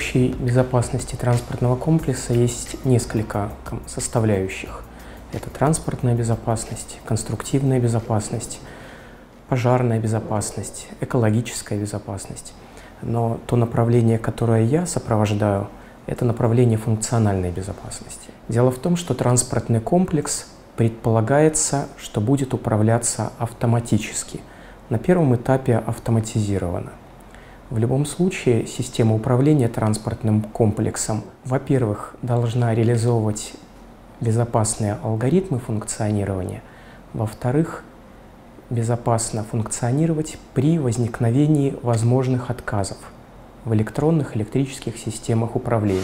общей безопасности транспортного комплекса есть несколько составляющих. Это транспортная безопасность, конструктивная безопасность, пожарная безопасность, экологическая безопасность. Но то направление, которое я сопровождаю, это направление функциональной безопасности. Дело в том, что транспортный комплекс предполагается, что будет управляться автоматически. На первом этапе автоматизировано. В любом случае, система управления транспортным комплексом, во-первых, должна реализовывать безопасные алгоритмы функционирования, во-вторых, безопасно функционировать при возникновении возможных отказов в электронных электрических системах управления.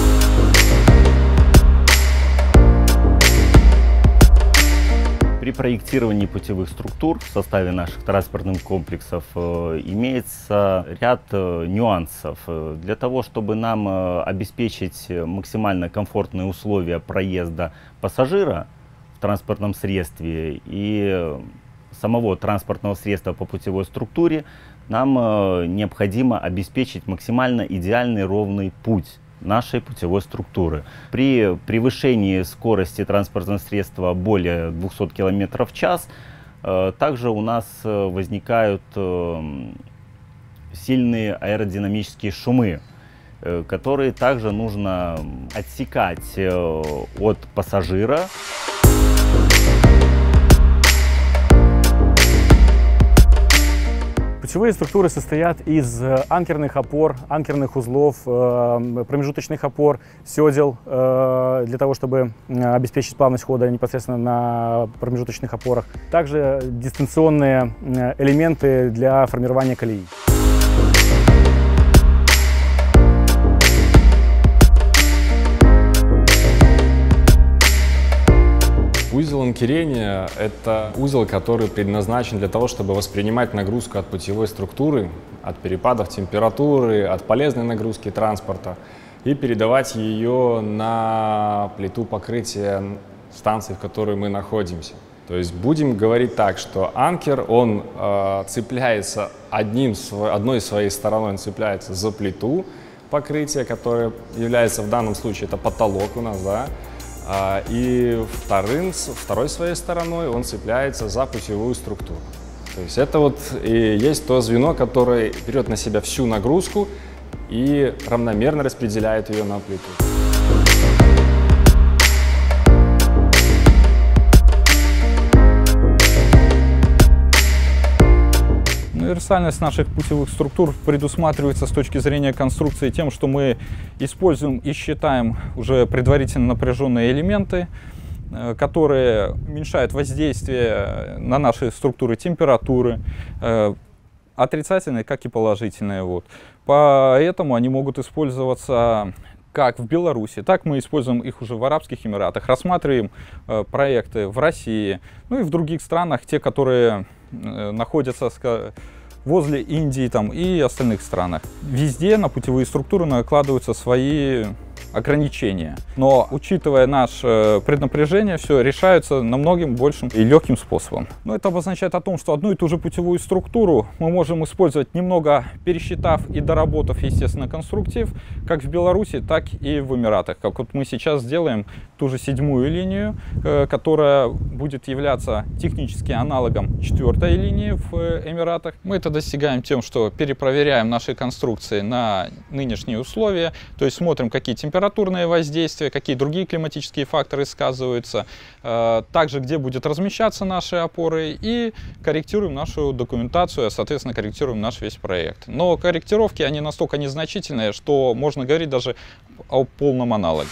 При проектировании путевых структур в составе наших транспортных комплексов имеется ряд нюансов. Для того, чтобы нам обеспечить максимально комфортные условия проезда пассажира в транспортном средстве и самого транспортного средства по путевой структуре, нам необходимо обеспечить максимально идеальный ровный путь нашей путевой структуры. При превышении скорости транспортного средства более 200 км в час также у нас возникают сильные аэродинамические шумы, которые также нужно отсекать от пассажира. Путевые структуры состоят из анкерных опор, анкерных узлов, промежуточных опор, седел, для того, чтобы обеспечить плавность хода непосредственно на промежуточных опорах. Также дистанционные элементы для формирования колеи. Узел анкерения – это узел, который предназначен для того, чтобы воспринимать нагрузку от путевой структуры, от перепадов температуры, от полезной нагрузки транспорта и передавать ее на плиту покрытия станции, в которой мы находимся. То есть будем говорить так, что анкер, он цепляется одной своей стороной, он цепляется за плиту покрытия, которая является в данном случае, это потолок у нас, да. И второй своей стороной он цепляется за путевую структуру. То есть это вот и есть то звено, которое берет на себя всю нагрузку и равномерно распределяет ее на плиту. Универсальность наших путевых структур предусматривается с точки зрения конструкции тем, что мы используем и считаем уже предварительно напряженные элементы, которые уменьшают воздействие на наши структуры температуры, отрицательные, как и положительные. Поэтому они могут использоваться как в Беларуси, так мы используем их уже в Арабских Эмиратах, рассматриваем проекты в России, ну и в других странах, те, которые находятся возле Индии и остальных странах. Везде на путевые структуры накладываются свои ограничения. Но, учитывая наше преднапряжение, все решается намного большим и легким способом. Но это обозначает о том, что одну и ту же путевую структуру мы можем использовать, немного пересчитав и доработав, естественно, конструктив, как в Беларуси, так и в Эмиратах. Как вот мы сейчас делаем ту же 7-ю линию, которая будет являться технически аналогом 4-й линии в Эмиратах. Мы это достигаем тем, что перепроверяем наши конструкции на нынешние условия, то есть смотрим, какие температурные воздействия, какие другие климатические факторы сказываются, также где будет размещаться наши опоры, и корректируем нашу документацию, а соответственно корректируем наш весь проект. Но корректировки, они настолько незначительные, что можно говорить даже о полном аналоге.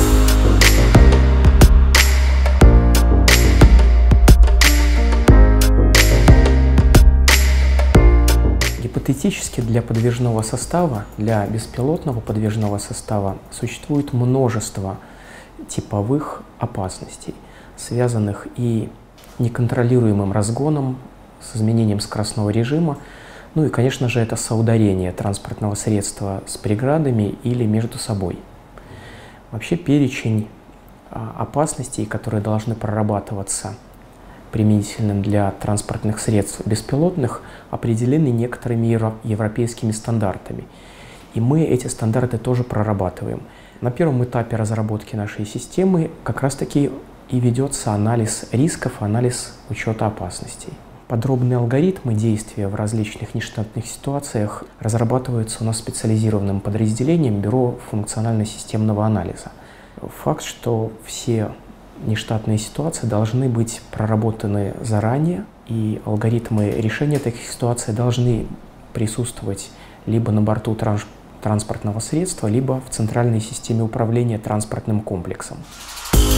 Гипотетически для подвижного состава, для беспилотного подвижного состава существует множество типовых опасностей, связанных и неконтролируемым разгоном, с изменением скоростного режима, ну и, конечно же, это соударение транспортного средства с преградами или между собой. Вообще перечень опасностей, которые должны прорабатываться применительным для транспортных средств беспилотных, определены некоторыми европейскими стандартами. И мы эти стандарты тоже прорабатываем. На первом этапе разработки нашей системы как раз-таки и ведется анализ рисков, анализ учета опасностей. Подробные алгоритмы действия в различных нештатных ситуациях разрабатываются у нас специализированным подразделением Бюро функционально-системного анализа. Факт, что все нештатные ситуации должны быть проработаны заранее, и алгоритмы решения таких ситуаций должны присутствовать либо на борту транспортного средства, либо в центральной системе управления транспортным комплексом.